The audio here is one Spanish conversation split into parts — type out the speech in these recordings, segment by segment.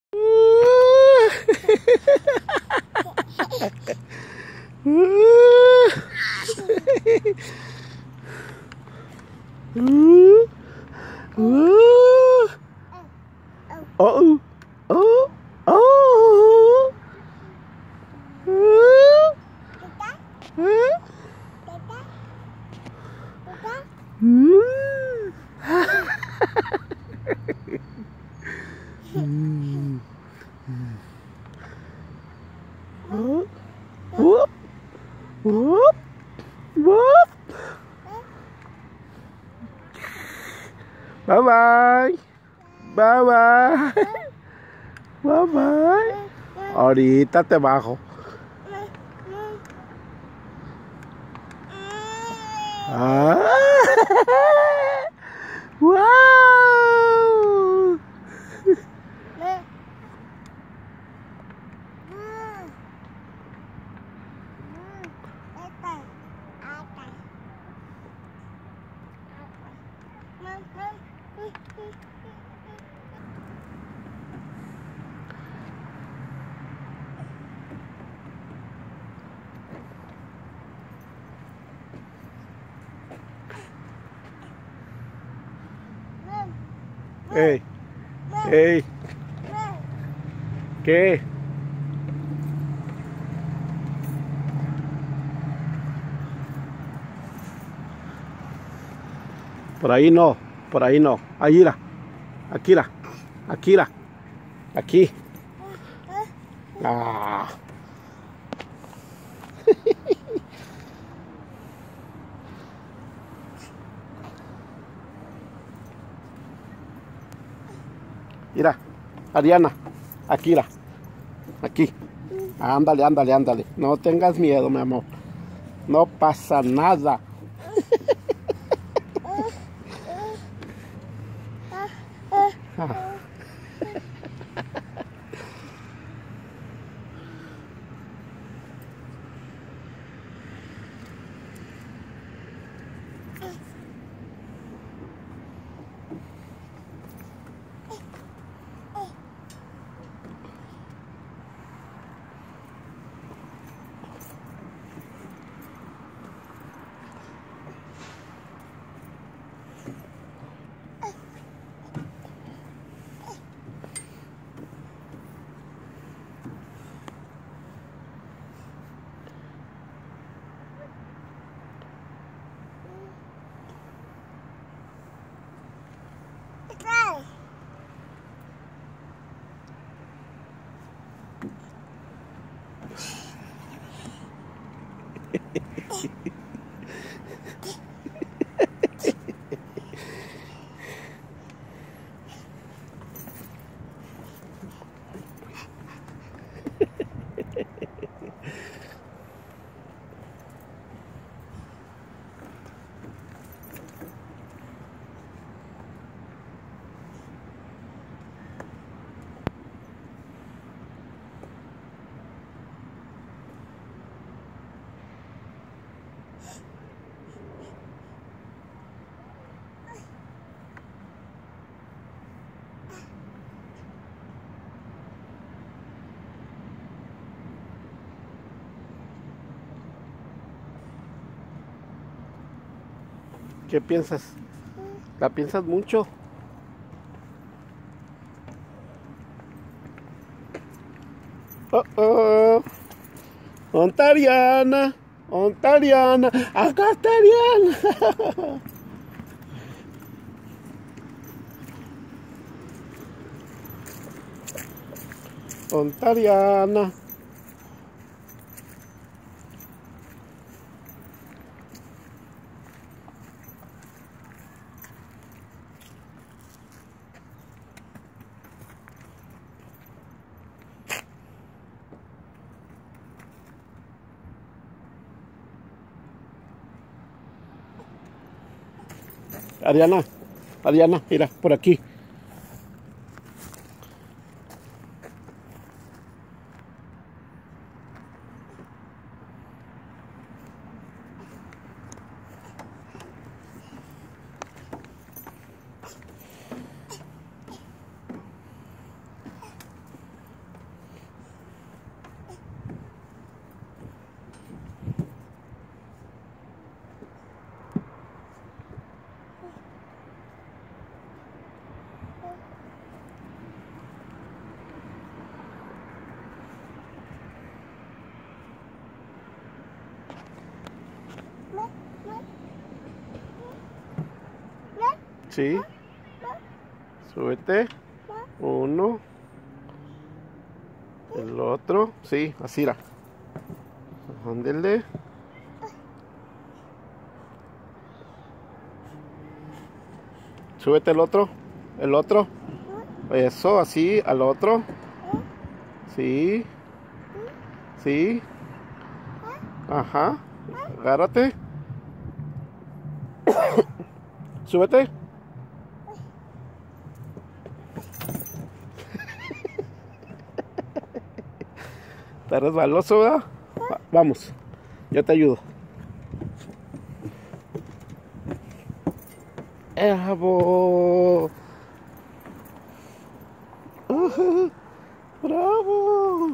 Oh, oh, oh. Whoop, whoop, whoop. Bye bye. Bye bye. Bye bye. Ahorita te bajo. Ah. Wow. Hey, hey, ¿qué? Por ahí no, por ahí no. Ahí la, aquí la, aquí la, aquí. Ah. Mira, Ariana, aquí la, aquí. Ándale, ándale, ándale. No tengas miedo, mi amor. No pasa nada. Ah. ¿Qué piensas? ¿La piensas mucho? Oh, oh. Ontariana, Ontariana, acá está Ariana. Ontariana. Ariana, Ariana, mira, por aquí. Sí. Súbete. Uno. El otro. Sí, así era. Ándele. Súbete el otro. El otro. Eso, así, al otro. Sí. Sí. Ajá. Agárrate. Súbete. Está resbaloso, ¿verdad? Vamos. Yo te ayudo. ¡Bravo! ¡Bravo!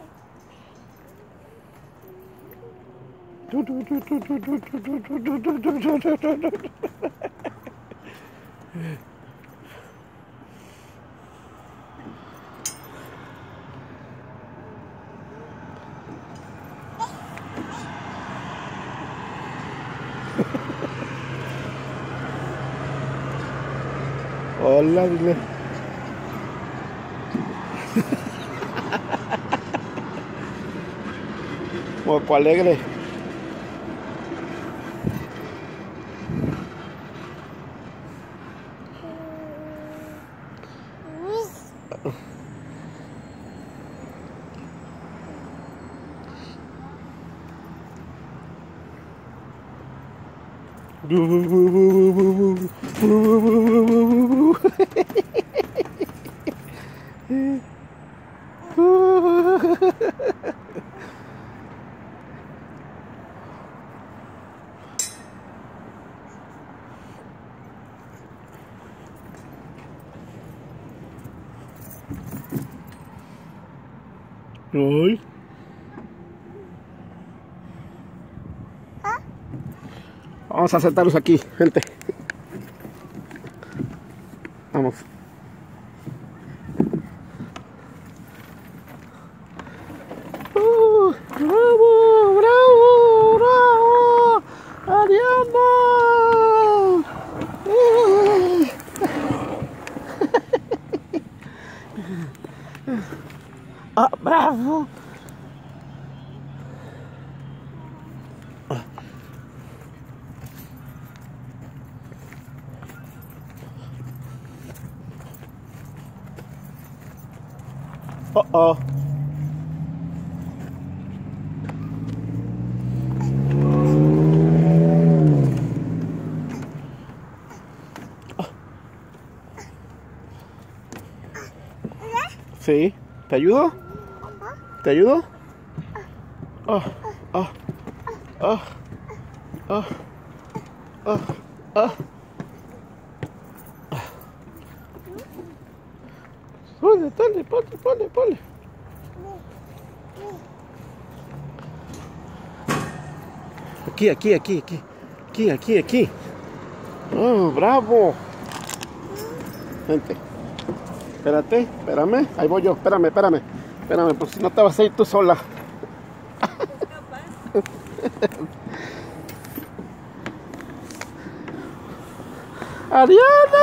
Hola, dile. Moco alegre. Ay. Vamos a sentarnos aquí, gente. Vamos. ¡Bravo! ¡Bravo! ¡Bravo! ¡Ariana! ¡Ah, bravo! Oh. Sí, ¿te ayudo? ¿Te ayudo? Oh. Ponle. Aquí. Oh, bravo. Vente. Espérame. Ahí voy yo. Espérame, pues si no te vas a ir tú sola. ¡Ariana!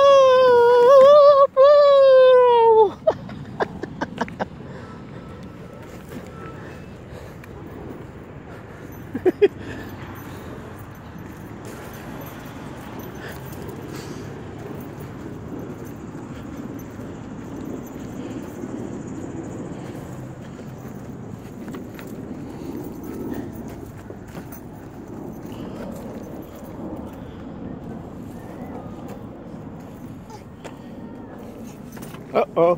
Oh.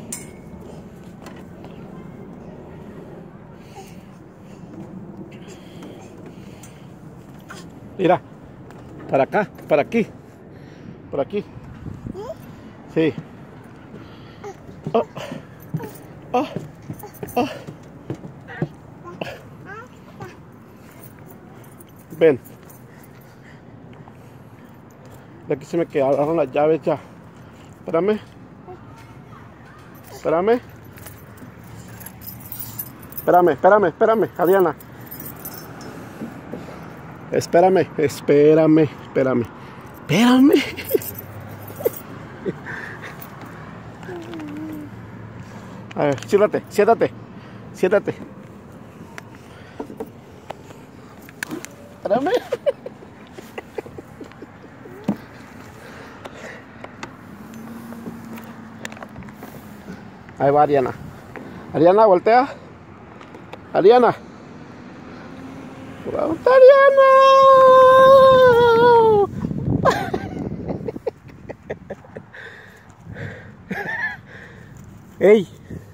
Mira, para acá, para aquí, por aquí. Sí. Oh. Ven. De aquí se me quedaron las llaves ya. Espérame, Adriana. Espérame. A ver, siéntate, siéntate. Siéntate. Espérame. Ahí va Ariana. Ariana, voltea. Ariana. Ariana. ¡Ey!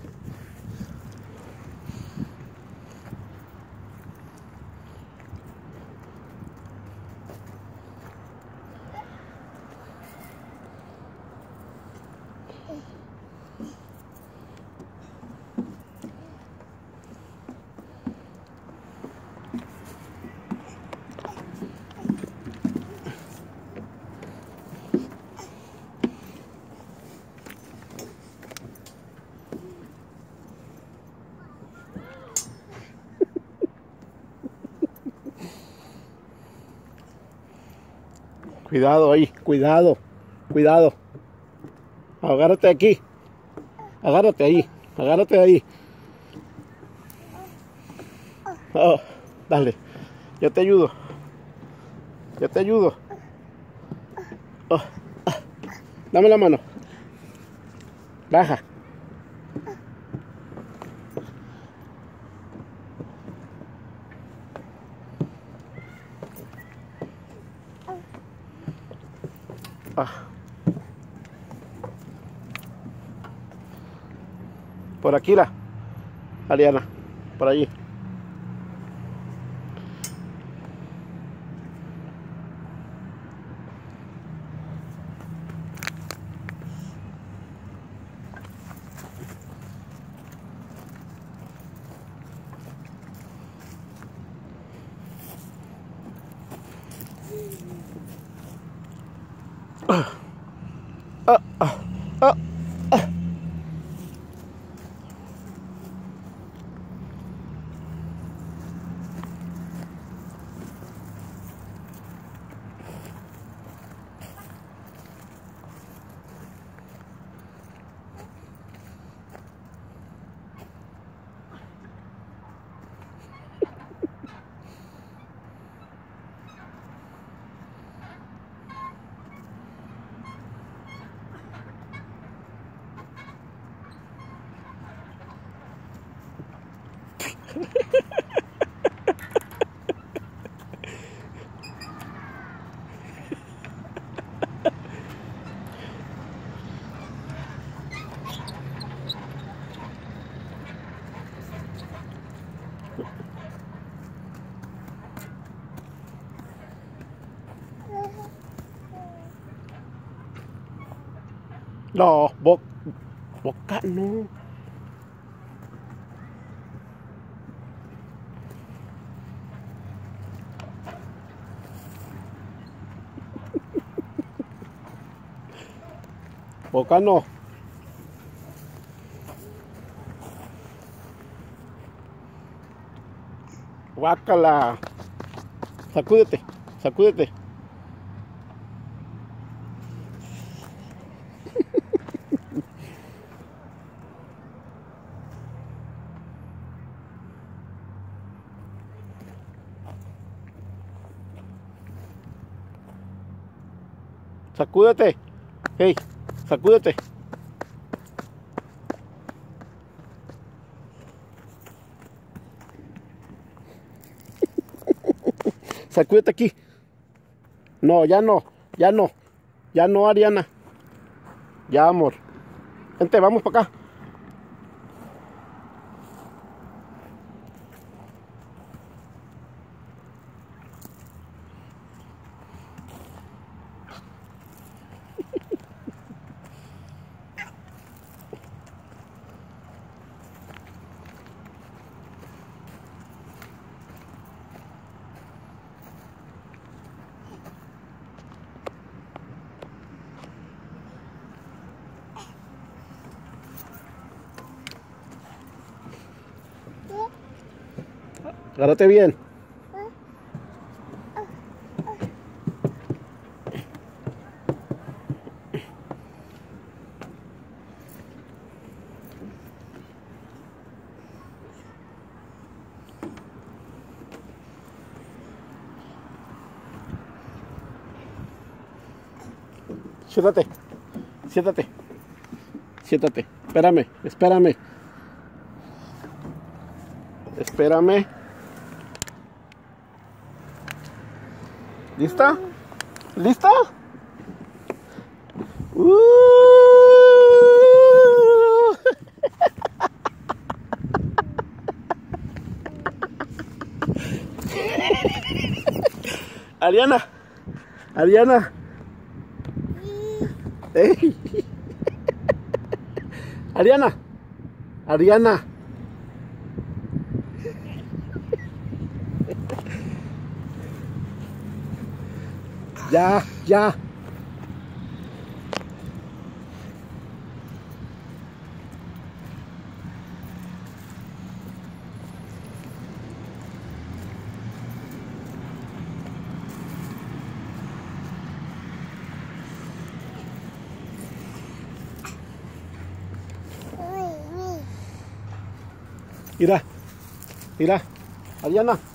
Cuidado ahí, cuidado, cuidado. Agárrate aquí. Agárrate ahí, agárrate ahí. Oh, dale, yo te ayudo. Yo te ayudo. Oh, dame la mano. Baja. Por aquí Ariana, por allí. No, boca no. Boca no. Guácala. Sacúdete, sacúdete. Sacúdete. Hey, sacúdete. Sacúdete aquí. No, ya no, ya no. Ya no, Ariana. Ya, amor. Vente, vamos para acá. Agárrate bien. Siéntate. Siéntate. Siéntate. Espérame, espérame. Espérame. ¿Lista? ¿Lista? Ariana. Ariana. Hey. Ariana. Ariana. Ya, ya. Mira, mira, Ariana.